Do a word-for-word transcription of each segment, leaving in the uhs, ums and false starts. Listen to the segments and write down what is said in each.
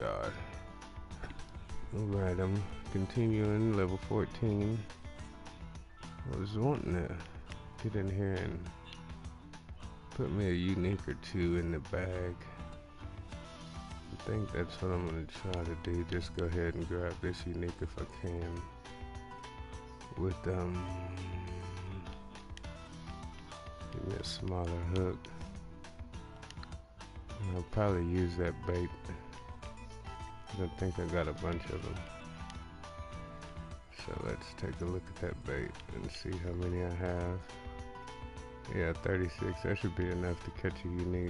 God. Alright, I'm continuing level fourteen. I was wanting to get in here and put me a unique or two in the bag. I think that's what I'm going to try to do. Just go ahead and grab this unique if I can. With, um, give me a smaller hook. And I'll probably use that bait. I think I got a bunch of them. So let's take a look at that bait and see how many I have. Yeah, thirty-six. That should be enough to catch a unique.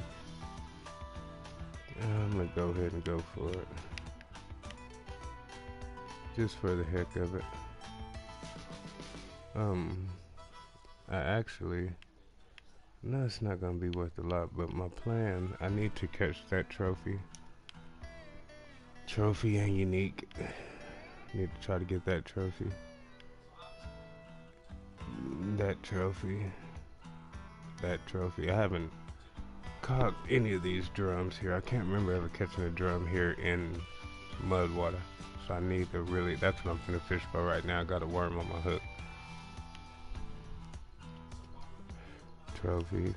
I'm gonna go ahead and go for it. Just for the heck of it. Um, I actually, no, it's not gonna be worth a lot, but my plan, I need to catch that trophy. Trophy and unique. Need to try to get that trophy. That trophy. That trophy. I haven't caught any of these drums here. I can't remember ever catching a drum here in mud water. So I need to really, that's what I'm gonna fish for right now. I got a worm on my hook. Trophy.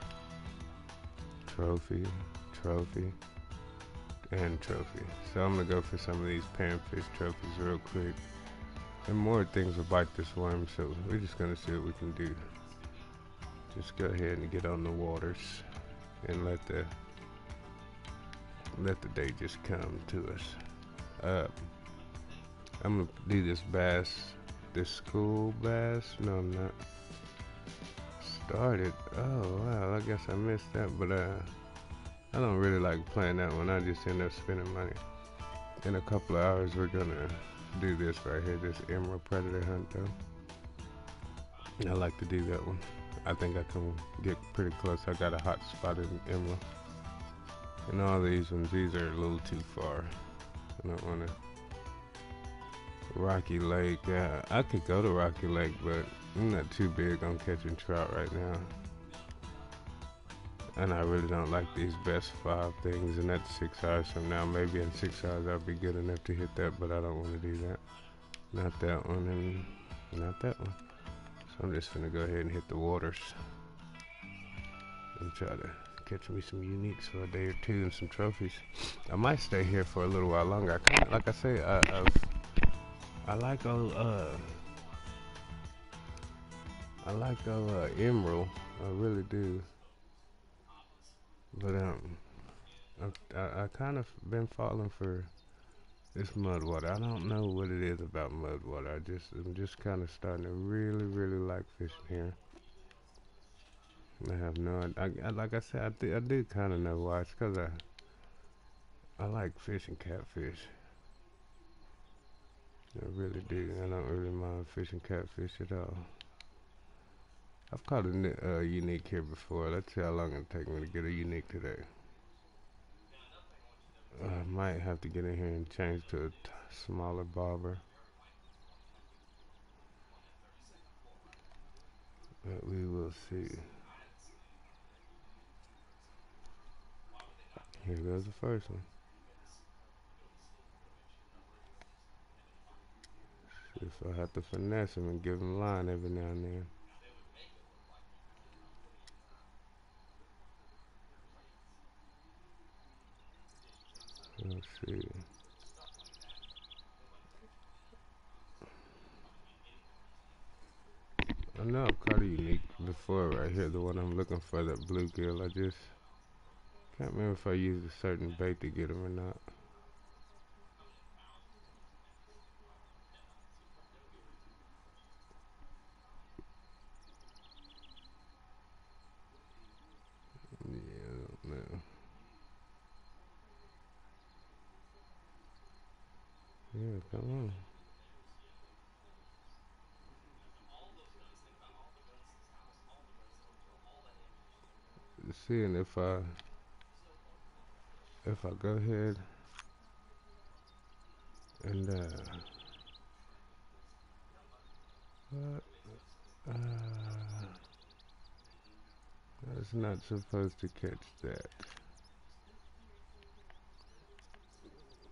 Trophy. Trophy. And trophy. So I'm gonna go for some of these panfish trophies real quick. And more things will bite this worm, so we're just gonna see what we can do. Just go ahead and get on the waters and let the let the day just come to us. Uh, I'm gonna do this bass, this school bass. No, I'm not. Started. Oh wow, I guess I missed that, but uh, I don't really like playing that one. I just end up spending money. In a couple of hours, we're gonna do this right here, this emerald predator hunt though. I like to do that one. I think I can get pretty close. I got a hot spot in emerald. And all these ones, these are a little too far. I don't wanna. Rocky Lake, yeah, I could go to Rocky Lake, but I'm not too big on catching trout right now. And I really don't like these best five things, and that's six hours from now. Maybe in six hours I'll be good enough to hit that, but I don't want to do that. Not that one, and not that one. So I'm just gonna go ahead and hit the waters and try to catch me some uniques for a day or two and some trophies. I might stay here for a little while longer. I kinda, like I say, I, I've, I like old, uh, I like old, uh, emerald. I really do. But um, I, I, I kind of been falling for this mud water. I don't know what it is about mud water. I just, I'm just kind of starting to really, really like fishing here. I have no, I, I like I said, I, th I do kind of know why. It's cause I, I like fishing catfish. I really do. I don't really mind fishing catfish at all. I've caught a uh, unique here before. Let's see how long it take me to get a unique today. I might have to get in here and change to a t smaller bobber. But we will see. Here goes the first one. See if I have to finesse him and give him line every now and then. Let's see. I know I've caught a unique before right here, the one I'm looking for, that bluegill. I just can't remember if I used a certain bait to get him or not. Yeah, I don't know. Yeah, come on. Seeing if I if I go ahead and uh, what? Uh, I was not supposed to catch that.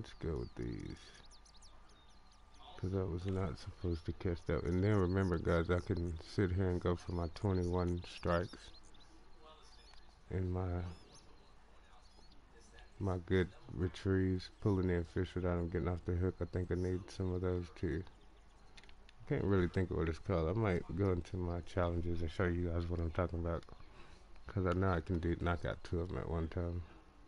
let's go with these. Because I was not supposed to catch that. And then remember, guys, I can sit here and go for my twenty-one strikes. And my my good retrieves, pulling in fish without them getting off the hook. I think I need some of those too. Can't really think of what it's called. I might go into my challenges and show you guys what I'm talking about. Because I know I can do knock out two of them at one time.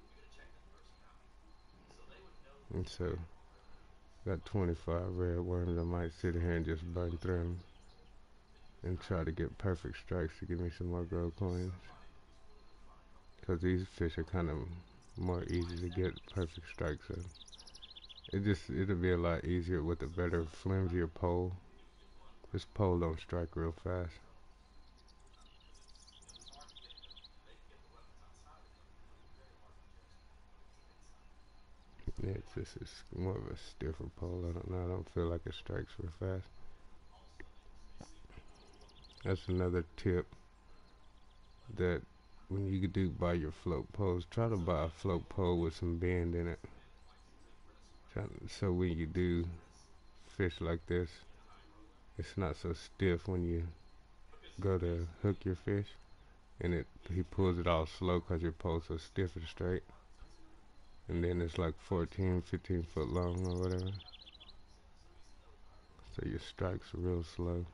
And so, got twenty-five red worms. I might sit here and just burn through them and try to get perfect strikes to give me some more gold coins. Because these fish are kind of more easy to get perfect strikes of. It just, it'll be a lot easier with a better, flimsier pole. This pole don't strike real fast. Yeah, it's just it's more of a stiffer pole. I don't know. I don't feel like it strikes real fast. That's another tip that when you do buy your float poles, try to buy a float pole with some bend in it. Try, so when you do fish like this, it's not so stiff when you go to hook your fish, and it he pulls it all slow because your pole's so stiff and straight. And then it's like fourteen, fifteen foot long or whatever. So your strike's real slow.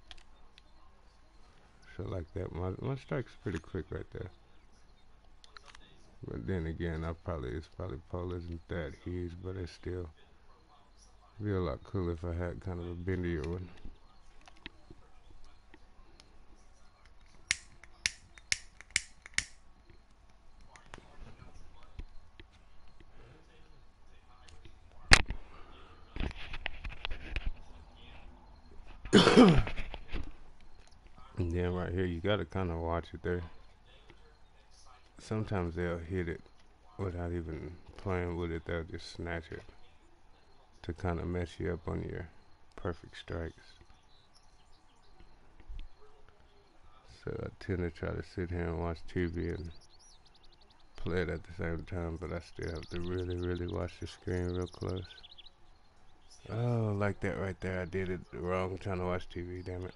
So like that, my, my strike's pretty quick right there. But then again, I probably, it's probably pole isn't that huge, but it's still be a lot cooler if I had kind of a bendier one. And then right here, you gotta kind of watch it there. Sometimes they'll hit it without even playing with it. They'll just snatch it to kind of mess you up on your perfect strikes. So I tend to try to sit here and watch T V and play it at the same time, but I still have to really, really watch the screen real close. Oh, like that right there. I did it wrong trying to watch T V, damn it.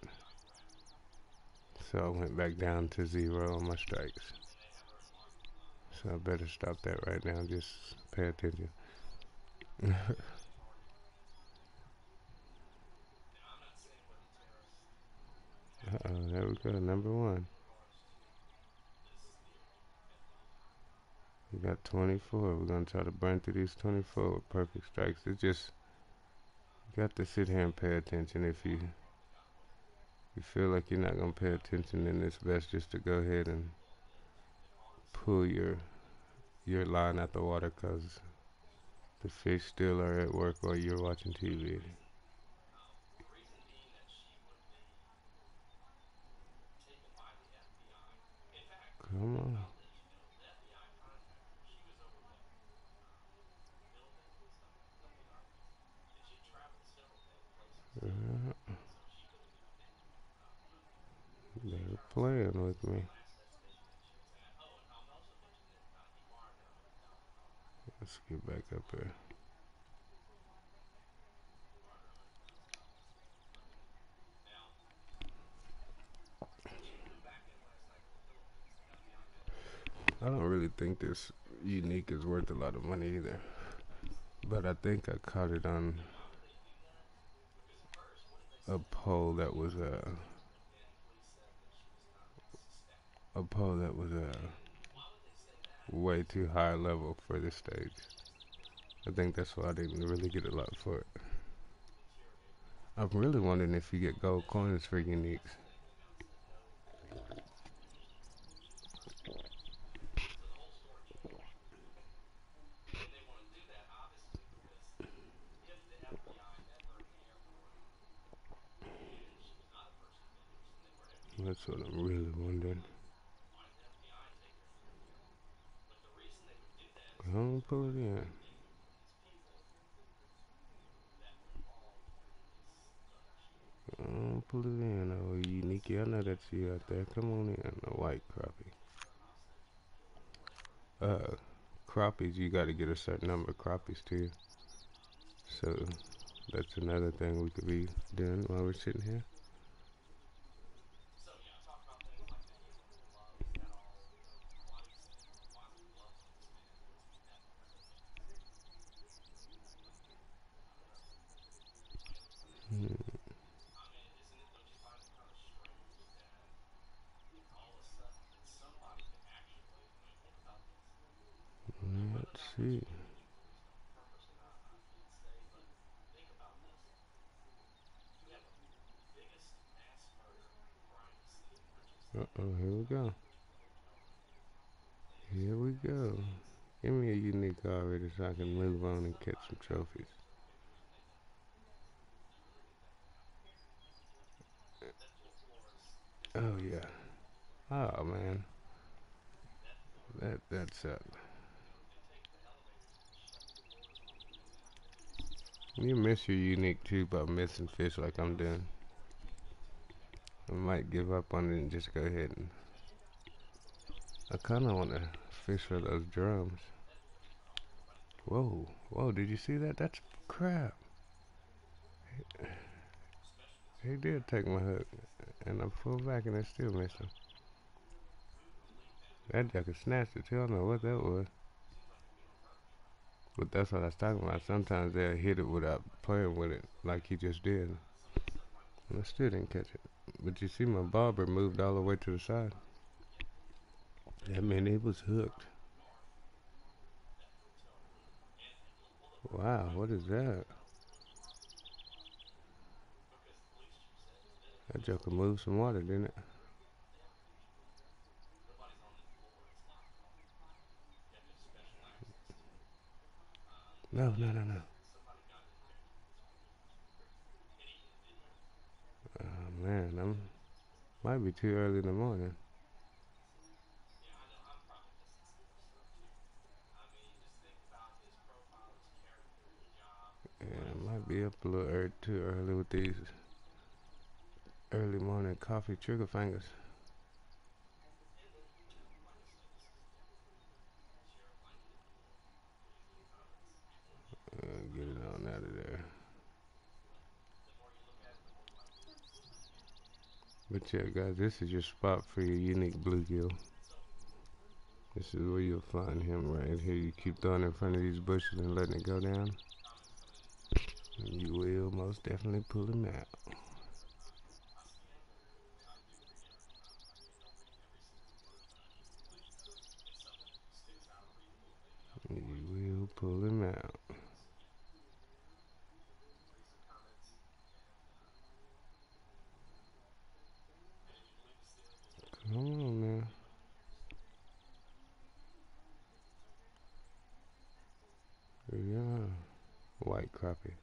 So I went back down to zero on my strikes. So I better stop that right now. Just pay attention. Uh-oh, there we go, number one. We got twenty-four. We're gonna try to burn through these twenty-four with perfect strikes. It's just, you got to sit here and pay attention. If you you feel like you're not gonna pay attention, then it's best just to go ahead and pull your your line out the water, cause the fish still are at work while you're watching T V. Come on. Uh, they're playing with me. Let's get back up here. I don't really think this unique is worth a lot of money either. But I think I caught it on a pole that was a a pole that was a way too high level for this stage. I think that's why I didn't really get a lot for it. I'm really wondering if you get gold coins for uniques. That's what I'm really wondering. Go on, pull it in. Go on, pull it in. Oh, unique. I know that's you out there. Come on in. A white crappie. Uh, crappies, you got to get a certain number of crappies too. So that's another thing we could be doing while we're sitting here. Hmm. Let's see. Uh-oh, here we go. Here we go. Give me a unique already so I can move on and catch some trophies. Oh yeah. Oh man. That that sucked. You miss your unique too by missing fish like I'm doing. I might give up on it and just go ahead and I kinda wanna fish for those drums. Whoa, whoa, did you see that? That's crap. He did take my hook and I pulled back and I still missed him. That jacker snatched it too. I don't know what that was. But that's what I was talking about. Sometimes they'll hit it without playing with it like he just did. And I still didn't catch it. But you see my bobber moved all the way to the side. That meant it was hooked. Wow, what is that? That joker moved some water, didn't it? No, no, no, no. Oh man, I'm might be too early in the morning. Yeah, I might be up a little early, too early with these early morning coffee trigger fingers. Uh, get it on out of there. But yeah, guys, this is your spot for your unique bluegill. This is where you'll find him right here. You keep throwing in front of these bushes and letting it go down. And you will most definitely pull him out. You will pull him out. Come on now. Yeah. White crappie.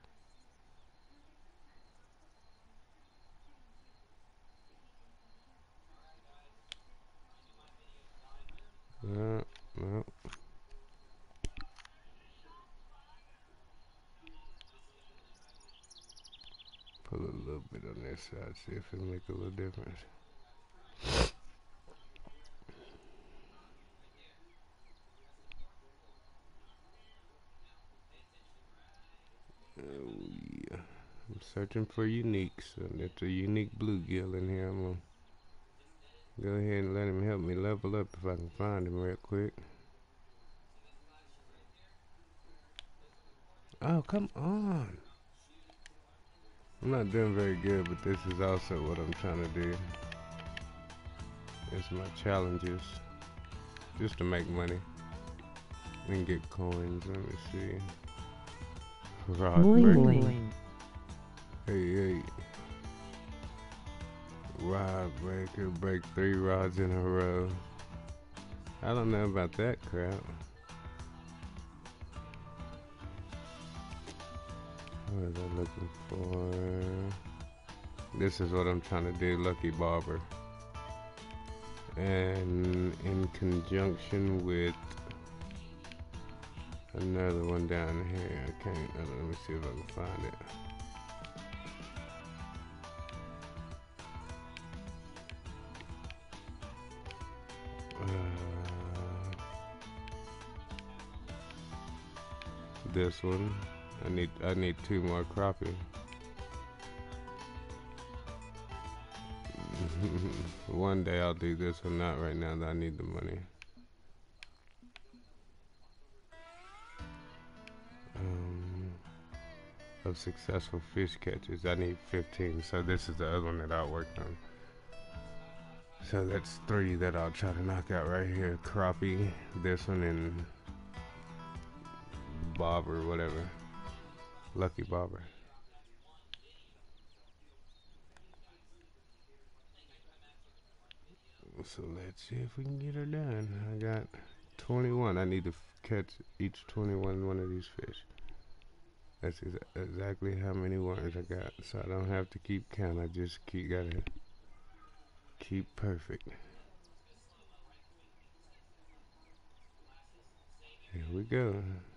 Yeah, no. Pull a little bit on this side, see if it'll make a little difference. Oh yeah. I'm searching for uniques, and it's a unique bluegill in here. I'm gonna go ahead and let him help me level up if I can find him real quick. Oh, come on. I'm not doing very good, but this is also what I'm trying to do. It's my challenges, just to make money and get coins. Let me see. Rod breaker. Hey, hey. Rod breaker, break three rods in a row. I don't know about that crap. What was I looking for? This is what I'm trying to do, Lucky Barber. And in conjunction with another one down here. I can't, uh, let me see if I can find it. Uh, this one. I need I need two more crappie. One day I'll do this one, not right now that I need the money. Um, of successful fish catches, I need fifteen. So this is the other one that I worked on. So that's three that I'll try to knock out right here. Crappie, this one, and bobber, whatever. Lucky bobber. So let's see if we can get her done. I got twenty-one. I need to catch each twenty-one one of these fish. That's ex exactly how many worms I got. So I don't have to keep count. I just keep gotta keep perfect. Here we go.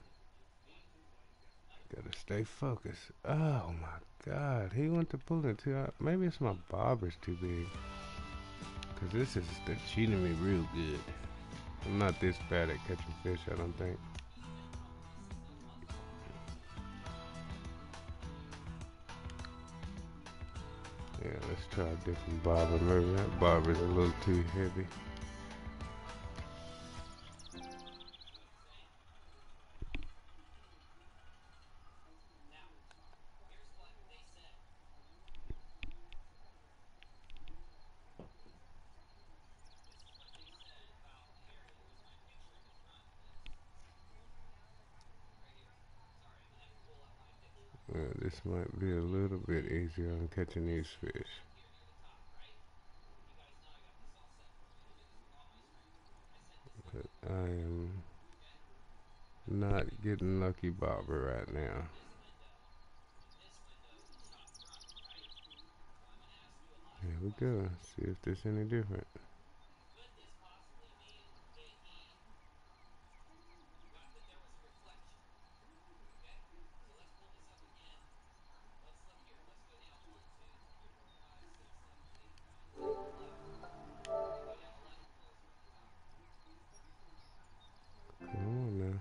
Gotta stay focused. Oh my God, he went to pulling too. Uh, maybe it's my bobber's too big. Cause this is they're cheating me real good. I'm not this bad at catching fish, I don't think. Yeah, let's try a different bobber. Maybe that bobber's a little too heavy. Yeah, this might be a little bit easier on catching these fish. But I am not getting lucky bobber right now. Here we go. See if there's any different. Come on now.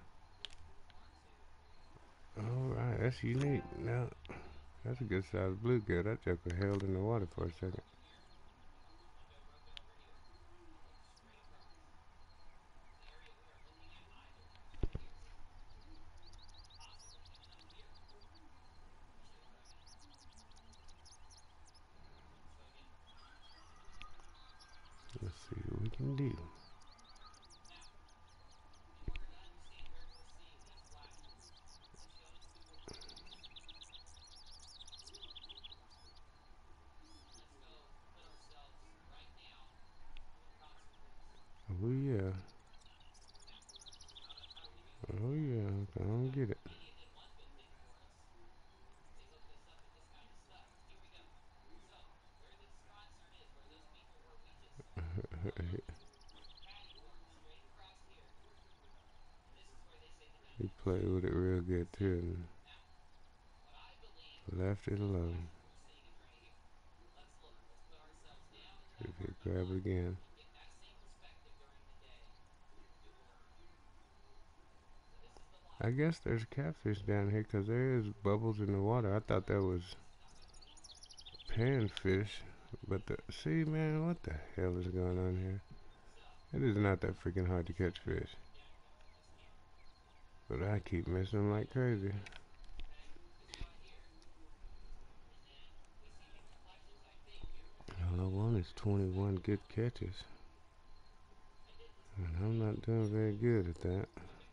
Alright, that's unique. Now, that's a good sized bluegill. That joker held in the water for a second. Let's see what we can do. Oh yeah. Oh yeah. I don't get it. He played with it real good too and left it alone. See if he grab it again. I guess there's catfish down here because there is bubbles in the water. I thought that was panfish. But the, see, man, what the hell is going on here? It is not that freaking hard to catch fish. But I keep missing them like crazy. All I want is twenty-one good catches. And I'm not doing very good at that.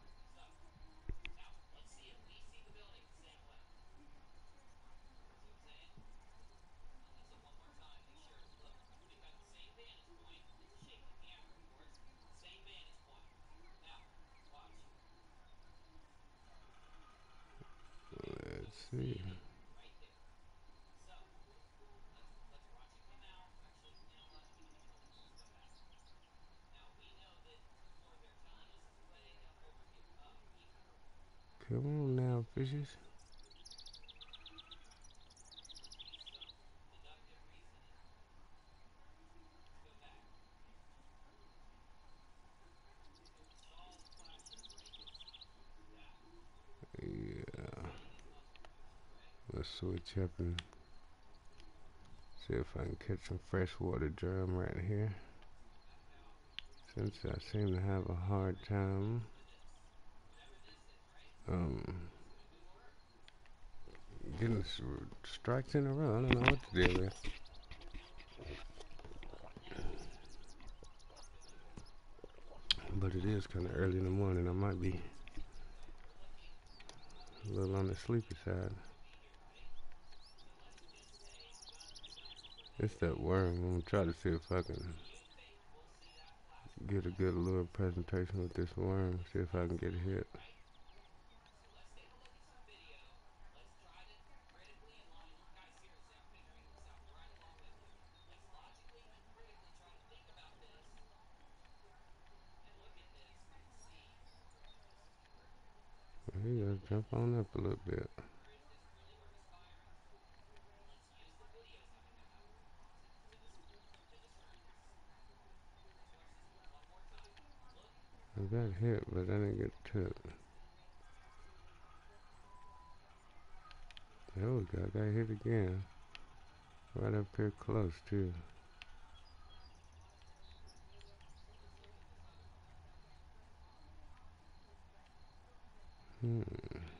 Let's see. Come on now, fishes. Yeah. Let's switch up and see if I can catch some freshwater drum right here. Since I seem to have a hard time um, getting strikes in a row. I don't know what the deal is. But it is kind of early in the morning. I might be a little on the sleepy side. It's that worm. I'm gonna try to see if I can get a good lure presentation with this worm. See if I can get a hit. He gotta jump on up a little bit. I got hit, but I didn't get tipped. There we go. I got hit again. Right up here close, too. Hmm.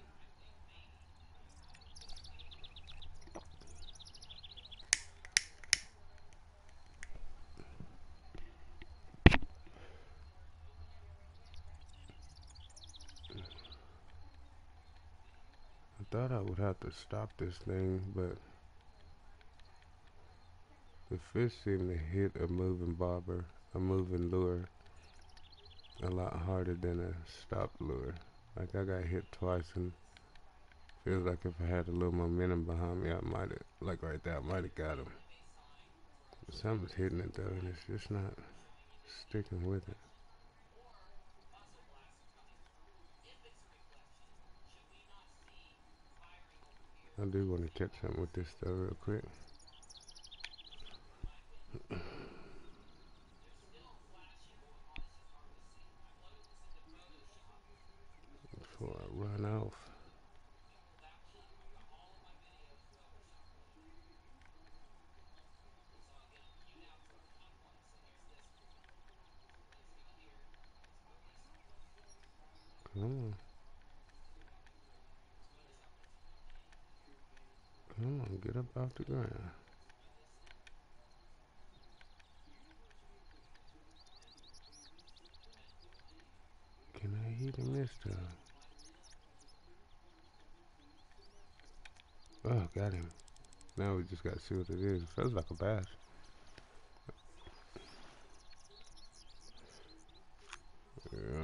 I thought I would have to stop this thing, but the fish seem to hit a moving bobber, a moving lure, a lot harder than a stopped lure. Like I got hit twice, and feels like if I had a little momentum behind me, I might have, like right there, I might have got him. But something's hitting it though, and it's just not sticking with it. I do want to catch something with this though, real quick. Before I run off. Come on. Come on, get up off the ground. Can I hit him this time? Oh, got him. Now we just gotta see what it is. It feels like a bass. Yeah.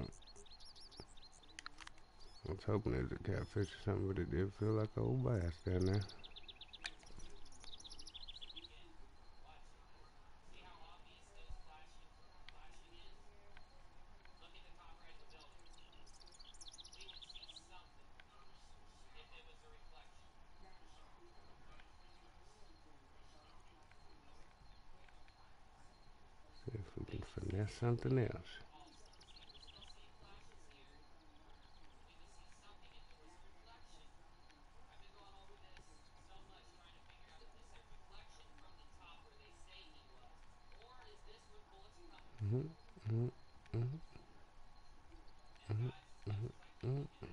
I was hoping it was a catfish or something, but it did feel like an old bass down there. See if we can finesse something else. Mm-hmm, mm-hmm, mm-hmm, mm-hmm, mm-hmm.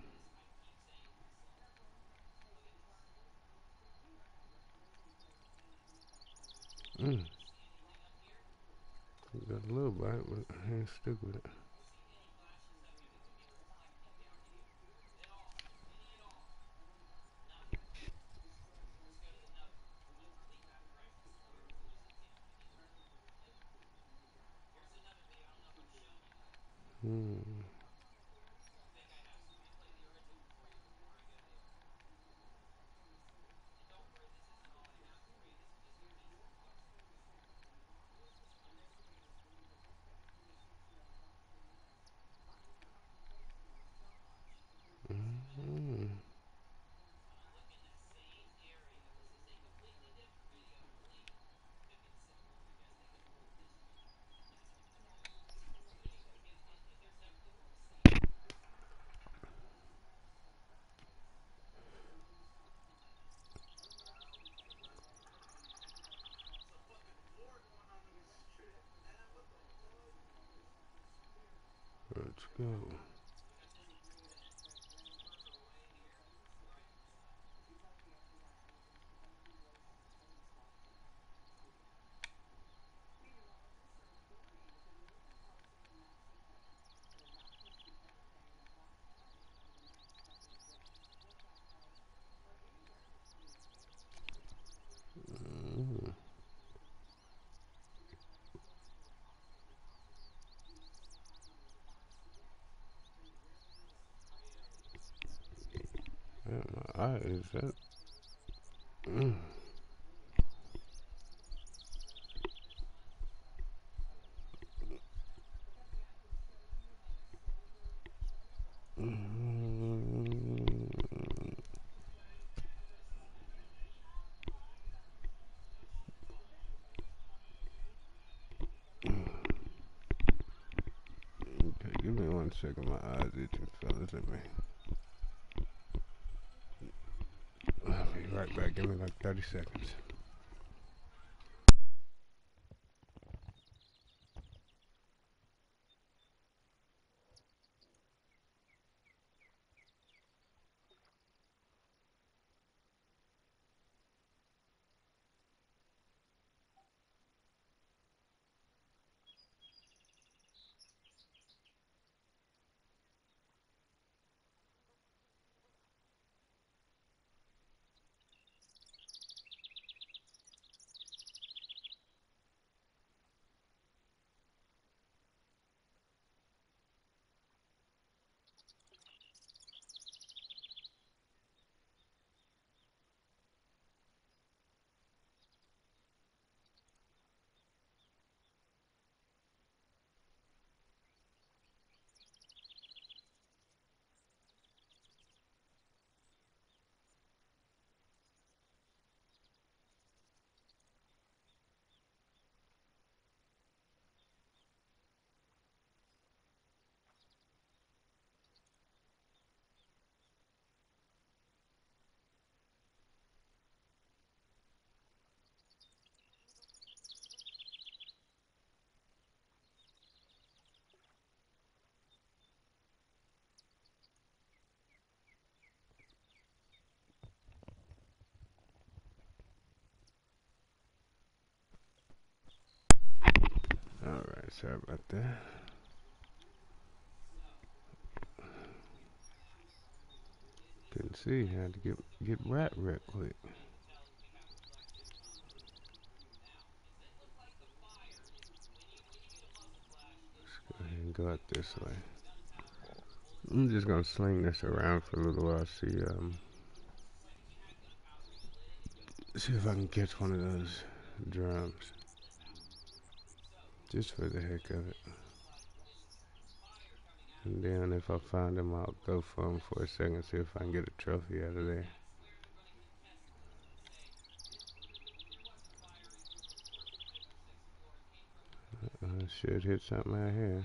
Mm. Got a little bite, but I ain't stick with it. Hmm. Oh. Mm. Yeah, my eye is that. Mm. Mm. Okay, give me one second. My eyes itching, fellas. Let me. I'll be right back. Give me like thirty seconds. All right, sorry about that. Couldn't see. Had to get get right real quick. Go ahead and go out this way. I'm just gonna sling this around for a little while. See, um, see if I can catch one of those drums, just for the heck of it. And then if I find them, I'll go for them for a second. See if I can get a trophy out of there. I should hit something out here.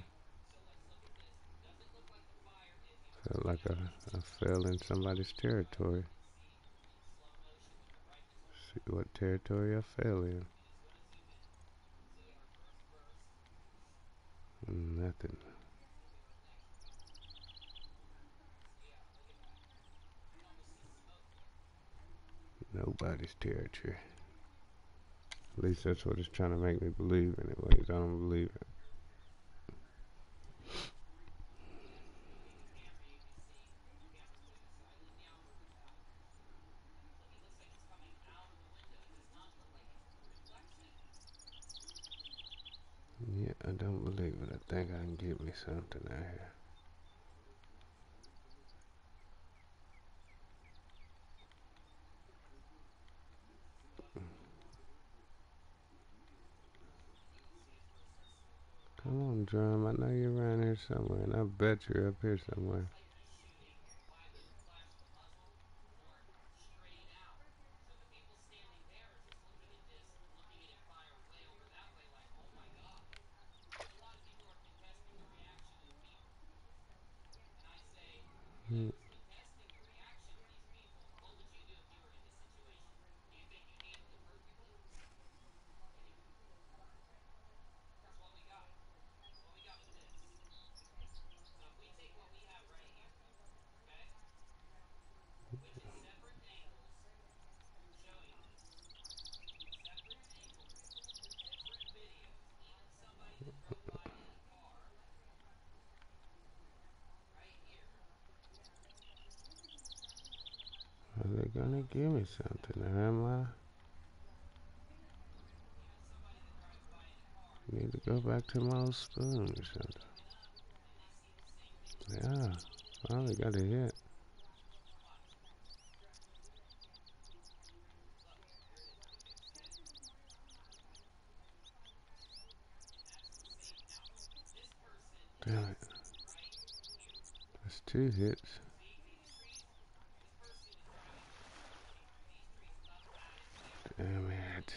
Felt like I, I fell in somebody's territory. See what territory I fell in. Nothing. Nobody's territory. At least that's what it's trying to make me believe, anyways. I don't believe it. Yeah, I don't believe it. I think I can get me something out here. Come on, drum. I know you're around here somewhere, and I bet you're up here somewhere. Hmm. they're gonna give me something, am I? Need to go back to my old spoon or something. Yeah, finally got a hit. Damn it. That's two hits. Damn it.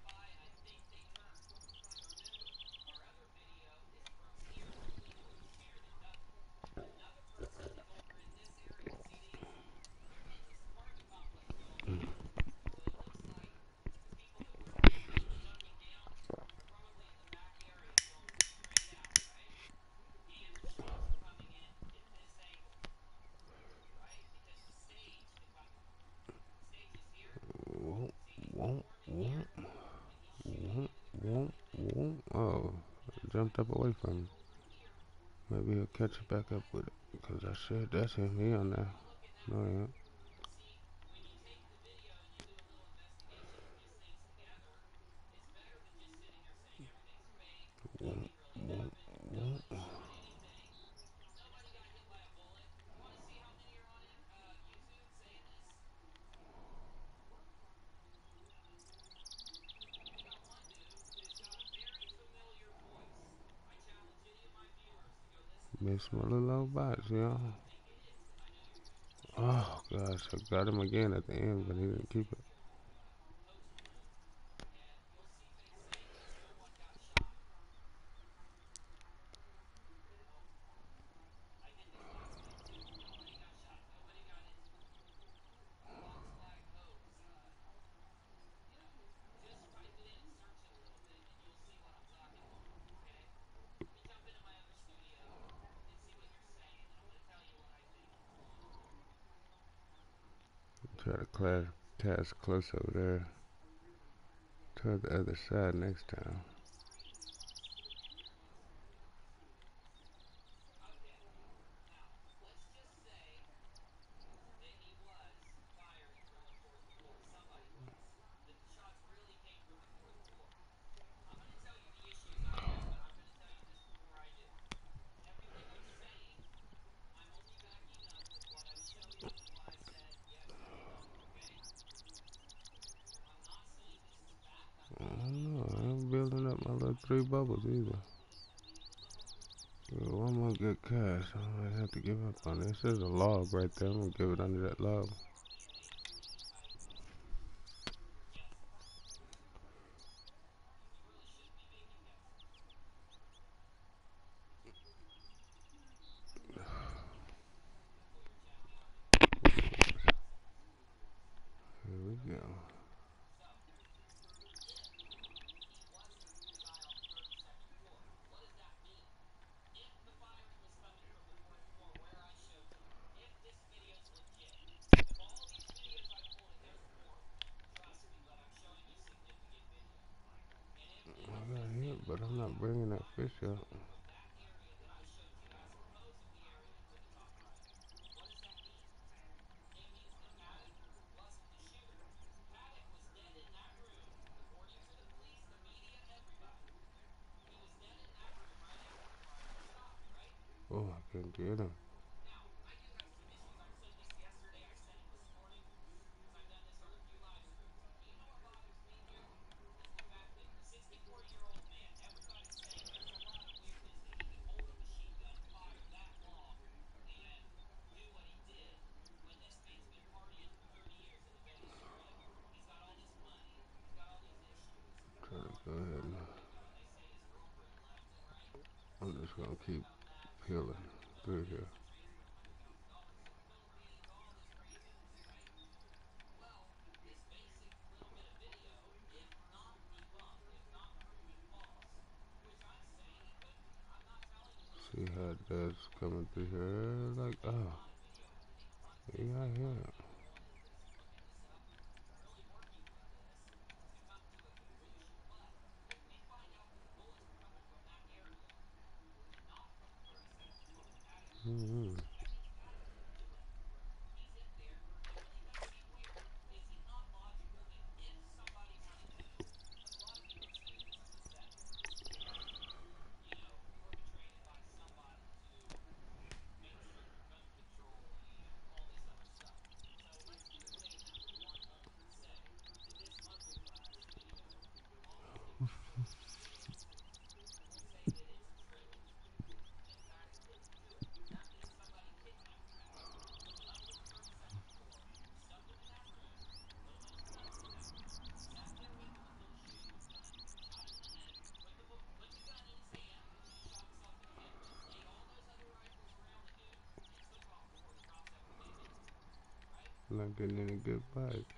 Whoop, whoop, whoop, whoop, whoop, whoop. Oh, jumped up away from me. Maybe he'll catch it back up with it. Because I said that's him. He on there. No, he ain't. Whoop, whoop, whoop. Missed my little old box, y'all. Oh, gosh. I got him again at the end, but he didn't keep it. Try to class, cast close over there. Toward the other side next time. I don't know. I ain't building up my little three bubbles either. Yeah, one more good cash. I might have to give up on this. There's a log right there. I'm gonna give it under that log. Here we go. I got hit, but I'm not bringing that fish up. Oh, I couldn't get him. Try to go ahead and I'm just gonna keep peeling through here. See how it does coming through here. Like, oh, he got hit. Mm-hmm. Not getting any good bites.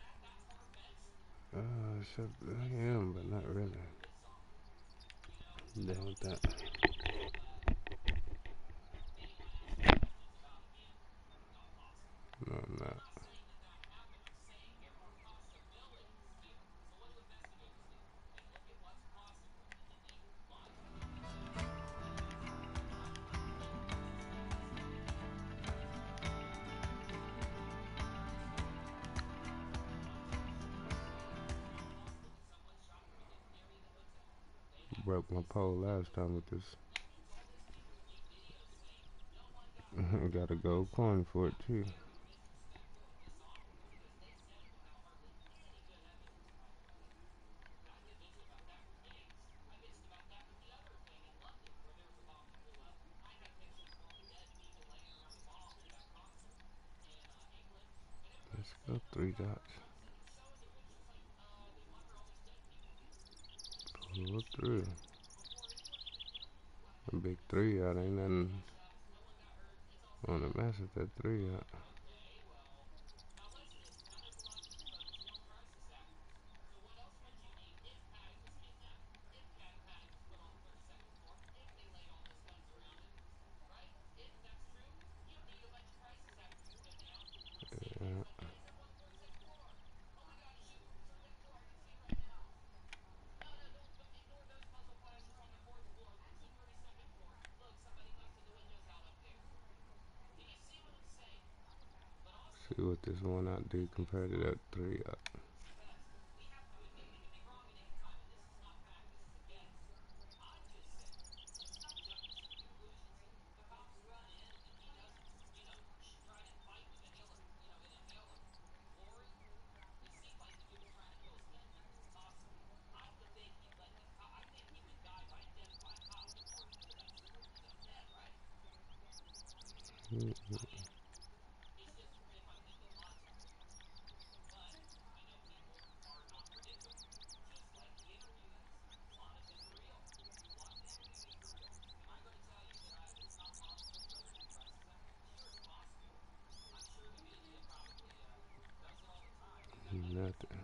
Uh, except I am, but not really. I'm down with that. No, I'm not. Broke my pole last time with this. Got a gold coin for it too. Let's go three dots. Pull through. A big three out ain't nothing on the mess at that three out. Yeah. See what this one out do compared to that three out. Mm-hmm. Nothing.